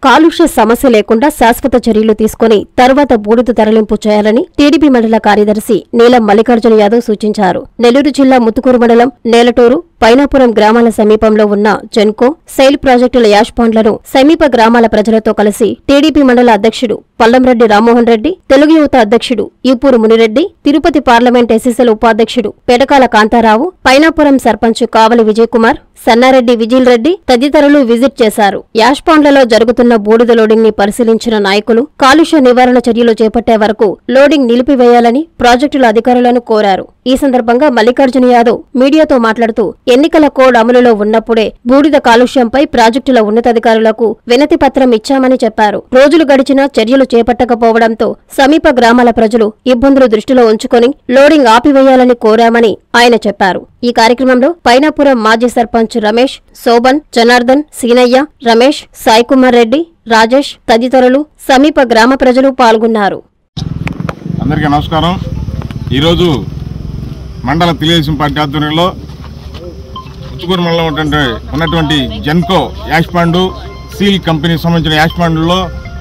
కాలుష్య సమస్య లేకుండా శాశ్వత చర్యలు తీసుకుని తర్వాత బూడిద తరలింపు చేయాలని టీడీపీ మండల కార్యదర్శి నీలం మల్లికార్జున యాదవ్ సూచించారు. నెల్లూరు జిల్లా ముత్తుకూరు మండలం నేలటూరు పైనాపురం గ్రామాల సమీపంలో ఉన్న జెన్కో సెయిల్ ప్రాజెక్టుల యాష్ పాండ్లను సమీప గ్రామాల ప్రజలతో కలిసి టీడీపీ మండల అధ్యక్షుడు పల్లంరెడ్డి రామ్మోహన్ రెడ్డి, తెలుగు యువత అధ్యక్షుడు ఈపూరు మునిరెడ్డి, తిరుపతి పార్లమెంట్ ఎస్ఎస్ఎల్ ఉపాధ్యక్షుడు పెటకాల కాంతారావు, పైనాపురం సర్పంచ్ కావలి విజయ్ కుమార్, సన్నారెడ్డి విజిల్ రెడ్డి తదితరులు విజిట్ చేశారు. యాష్ పాండ్లలో జరుగుతున్న బూడిద లోడింగ్ ని పరిశీలించిన నాయకులు కాలుష్య నివారణ చర్యలు చేపట్టే వరకు లోడింగ్ నిలిపివేయాలని ప్రాజెక్టుల అధికారులను కోరారు. ఈ సందర్భంగా మల్లికార్జున యాదవ్ మీడియాతో మాట్లాడుతూ ఎన్నికల కోడ్ అమలులో ఉన్నప్పుడే బూడిద కాలుష్యంపై ప్రాజెక్టుల ఉన్నతాధికారులకు వినతి పత్రం ఇచ్చామని చెప్పారు. రోజులు గడిచినా చర్యలు చేపట్టకపోవడంతో సమీప గ్రామాల ప్రజలు ఇబ్బందులు దృష్టిలో ఉంచుకొని లోడింగ్ ఆపివేయాలని కోరామని ఆయన చెప్పారు. ఈ కార్యక్రమంలో పైనాపురం మాజీ సర్పంచ్ రమేష్, శోభన్, జనార్దన్, సీనయ్య, రమేష్, సాయికుమార్ రెడ్డి, రాజేష్ తదితరులు సమీప గ్రామ ప్రజలు పాల్గొన్నారు. అందరికీ నమస్కారం. ఈరోజు మండల తెలుగుదేశం పార్టీ ఆధ్వర్యంలో ముత్తుకూరు మండలం ఉన్నటువంటి జెన్కో యాష్ పాండు సీల్ కంపెనీకి సంబంధించిన యాష్ పాండులో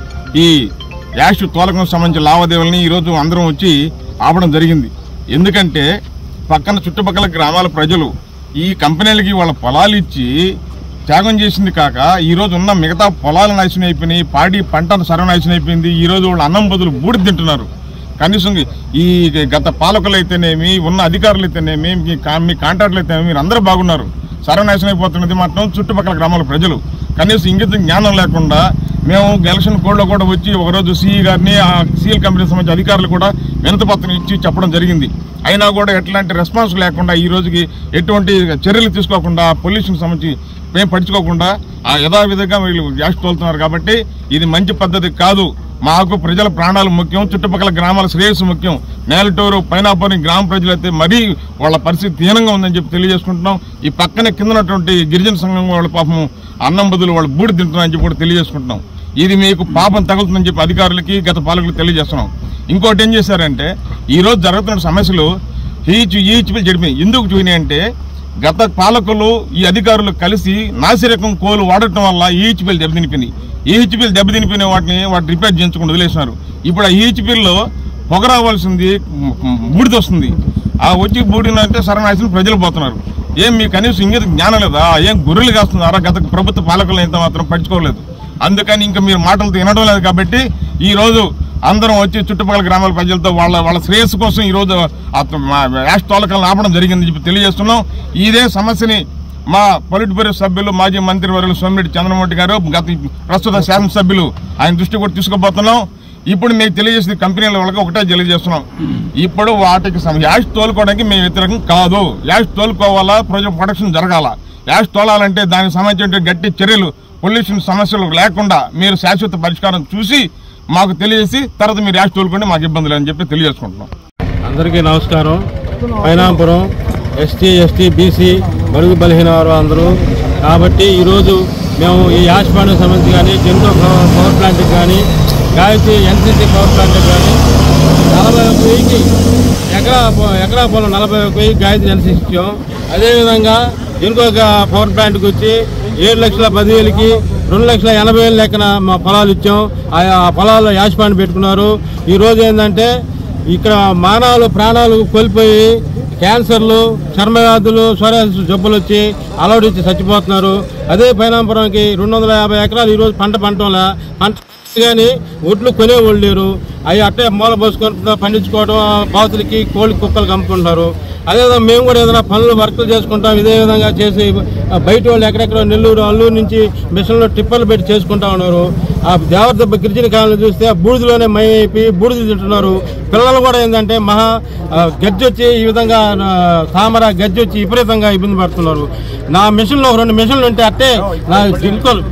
ఈ యాష్ తోలకం సంబంధించిన లావాదేవీలని ఈరోజు అందరం వచ్చి ఆపడం జరిగింది. ఎందుకంటే పక్కన చుట్టుపక్కల గ్రామాల ప్రజలు ఈ కంపెనీలకి వాళ్ళ పొలాలు ఇచ్చి త్యాగం చేసింది కాక ఈరోజు ఉన్న మిగతా పొలాలు నాశనం అయిపోయినాయి, పాడి పంట సర్వనాశనం అయిపోయింది. ఈరోజు వాళ్ళు అన్నం బదులు బూడిద తింటున్నారు. కనీసం ఈ గత పాలకులు అయితేనేమి, ఉన్న అధికారులు అయితేనేమి, మీ కాంట్రాక్టులు అయితేనేమి మీరు అందరూ బాగున్నారు. సర్వనాశనం అయిపోతున్నది మాత్రం చుట్టుపక్కల గ్రామాల ప్రజలు. కనీసం ఇంగిత జ్ఞానం లేకుండా మేము ఎలక్షన్ కోడ్లో కూడా వచ్చి ఒకరోజు సిఈ గారిని, ఆ సీఎల్ కంపెనీకి సంబంధించిన అధికారులు కూడా వినతిపత్రం ఇచ్చి చెప్పడం జరిగింది. అయినా కూడా ఎట్లాంటి రెస్పాన్స్ లేకుండా ఈ రోజుకి ఎటువంటి చర్యలు తీసుకోకుండా పొల్యూషన్ సంబంధించి మేము పట్టించుకోకుండా యథావిధిగా వీళ్ళు గ్యాస్ తోలుతున్నారు. కాబట్టి ఇది మంచి పద్ధతి కాదు. మాకు ప్రజల ప్రాణాలు ముఖ్యం, చుట్టుపక్కల గ్రామాల శ్రేయస్సు ముఖ్యం. నేలటూరు పైనాపురం గ్రామ ప్రజలైతే మరీ వాళ్ళ పరిస్థితి దీనంగా ఉందని చెప్పి తెలియజేసుకుంటున్నాం. ఈ పక్కనే కిందనటువంటి గిరిజన సంఘం వాళ్ళ పాపం అన్నం బదులు వాళ్ళు బూడి తింటున్నారని చెప్పి కూడా తెలియజేసుకుంటున్నాం. ఇది మీకు పాపం తగులుతుందని చెప్పి అధికారులకి గత పాలకులకు తెలియజేస్తున్నాం. ఇంకోటి ఏం చేశారంటే ఈరోజు జరుగుతున్న సమస్యలు ఈచిపిల్ జరిపినాయి. ఎందుకు చూయినాయంటే గత పాలకులు ఈ అధికారులు కలిసి నాసిరకం కోలు వాడటం వల్ల ఈచిపిల్ దెబ్బతినిపోయినాయి. ఈచిపిల్ దెబ్బతినిపోయిన వాటిని రిపేర్ చేయించకుండా వదిలేసినారు. ఇప్పుడు ఆ ఈచిపిల్లో పొగ రావాల్సింది బూడిద వస్తుంది. ఆ వచ్చి బూడిదంటే సర్వనాశనం ప్రజలు పోతున్నారు. ఏం మీకు కనీసం ఇంగిత జ్ఞానం లేదా? ఏం గొర్రెలు కాస్తున్నారా? గత ప్రభుత్వ పాలకులు ఎంత మాత్రం పట్టించుకోలేదు. అందుకని ఇంకా మీరు మాటలతో వినడం లేదు. కాబట్టి ఈ రోజు అందరం వచ్చి చుట్టుపక్కల గ్రామాల ప్రజలతో వాళ్ళ శ్రేయస్సు కోసం ఈరోజు యాష్ తోలకాలను ఆపడం జరిగిందని చెప్పి తెలియజేస్తున్నాం. ఇదే సమస్యని మా పొలిట్ బ్యూరో సభ్యులు మాజీ మంత్రివర్యులు సోమిరెడ్డి చంద్రమోహన్ గారు ప్రస్తుత శాసనసభ్యులు ఆయన దృష్టి కూడా తీసుకుపోతున్నాం. ఇప్పుడు మేము తెలియజేసిన కంపెనీల వాళ్ళకి ఒకటే తెలియజేస్తున్నాం. ఇప్పుడు వాటికి యాష్ తోలుకోవడానికి మేము వ్యతిరేకం కాదు. యాష్ తోలుకోవాలా, ప్రొడక్షన్ జరగాల. యాష్ తోలాలంటే దానికి సంబంధించిన గట్టి చర్యలు, పొల్యూషన్ సమస్యలు లేకుండా మీరు శాశ్వత పరిష్కారం చూసి మాకు తెలియజేసి తర్వాత మీరు యాష్ తోలుకోండి, మాకు ఇబ్బందులు అని చెప్పి తెలియజేసుకుంటున్నాం. అందరికీ నమస్కారం. పైనాపురం ఎస్టీ బీసీ బడుగు బలహీన వారు అందరూ కాబట్టి ఈరోజు మేము ఈ యాష్ పాండ్కు సంబంధించి కానీ, జెన్కో పవర్ ప్లాంట్కి కానీ, గాయత్రి ఎన్సీసీ పవర్ ప్లాంట్కి కానీ 41,000కి ఎకరా పొలం 41,000 గాయత్రి ఎన్సీసీ ఇచ్చాం. అదేవిధంగా జెన్కో పవర్ ప్లాంట్కి వచ్చి 7,10,000కి 2,80,000 లెక్కన మా పొలాలు ఇచ్చాం. ఆ పొలాల్లో యాష్ పాండ్ పెట్టుకున్నారు. ఈరోజు ఏంటంటే ఇక్కడ మానవులు ప్రాణాలు కోల్పోయి క్యాన్సర్లు, చర్మవ్యాధులు, సోరియాసిస్ జబ్బులు వచ్చి అలవడించి చచ్చిపోతున్నారు. అదే పైనాపురంకి 250 ఎకరాలు ఈరోజు పంట కానీ ఒడ్లు కొనేవాళ్ళు లేరు. అవి అట్టే మూల పోసుకొని పండించుకోవడం, బాతులకి కోళ్ళకి కుక్కలు అమ్ముకుంటున్నారు. అదేవిధంగా మేము కూడా ఏదైనా పనులు వర్కులు చేసుకుంటాం. ఇదే విధంగా చేసి బయట వాళ్ళు ఎక్కడెక్కడో నెల్లూరు, అల్లూరు నుంచి మిషన్లో టిప్పర్లు పెట్టి చేసుకుంటా ఉన్నారు. ఆ దేవరదెబ్బ గిరిజన కాలంలో చూస్తే బూడిదలోనే మయమైపోయి బూడిదలు తింటున్నారు. పిల్లలు కూడా ఏంటంటే గజ్జి వచ్చి ఈ విధంగా తామర గజ్జి వచ్చి విపరీతంగా ఇబ్బంది పడుతున్నారు. నా మిషన్లో 2 మిషన్లు ఉంటే అట్టే నా జింకలు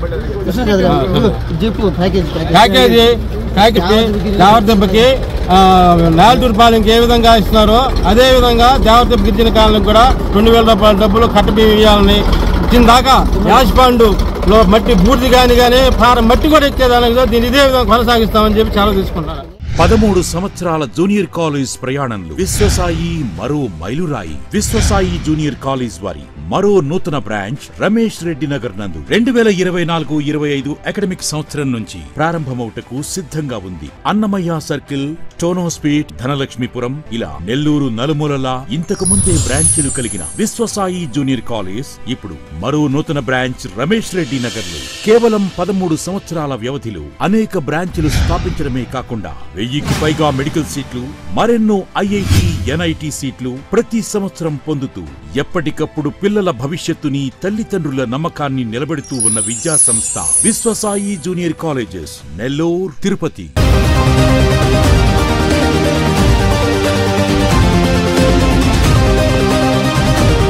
ప్యాకేజీ దేవరదెబ్బకి నేలటూరు పాలెంకి ఏ విధంగా ఇస్తున్నారో అదేవిధంగా దేవరదెబ్బ గిరిజన కాలనికి కూడా 2,000 రూపాయల డబ్బులు కట్టబియ్యం ఇవ్వాలని ఇచ్చిన దాకా యాష్ పాండులో మట్టి బూడిది కానీ మట్టి కూడా ఎక్కేదానికి దీన్ని ఇదే విధంగా కొనసాగిస్తామని చెప్పి చాలా తీసుకుంటారు. 13 సంవత్సరాల జూనియర్ కాలేజ్ ప్రయాణంలో విశ్వసాయి మరో మైలురాయి. విశ్వసాయి జూనియర్ కాలేజ్ వారి మరో నూతన బ్రాంచ్ రమేష్ రెడ్డి నగర్ నందు 2024-25 అకాడమిక్ సంవత్సరం నుంచి ప్రారంభమవుటకు సిద్ధంగా ఉంది. అన్నమయ్య సర్కిల్, టోనోస్పేట్, ధనలక్ష్మీపురం ఇలా నెల్లూరు నలుమూలలా ఇంతకు ముందే బ్రాంచీలు కలిగిన విశ్వసాయి జూనియర్ కాలేజ్ ఇప్పుడు మరో నూతన బ్రాంచ్ రమేష్ రెడ్డి నగర్ లో కేవలం 13 సంవత్సరాల వ్యవధిలో అనేక బ్రాంచీలు స్థాపించడమే కాకుండా 1000కి పైగా మెడికల్ సీట్లు, మరెన్నో ఐఐటి, ఎన్ఐటి సీట్లు ప్రతి సంవత్సరం పొందుతూ ఎప్పటికప్పుడు పిల్లల భవిష్యత్తుని, తల్లిదండ్రుల నమ్మకాన్ని నిలబెడుతూ ఉన్న విద్యా సంస్థ విశ్వసాయి జూనియర్ కాలేజెస్, నెల్లూరు, తిరుపతి.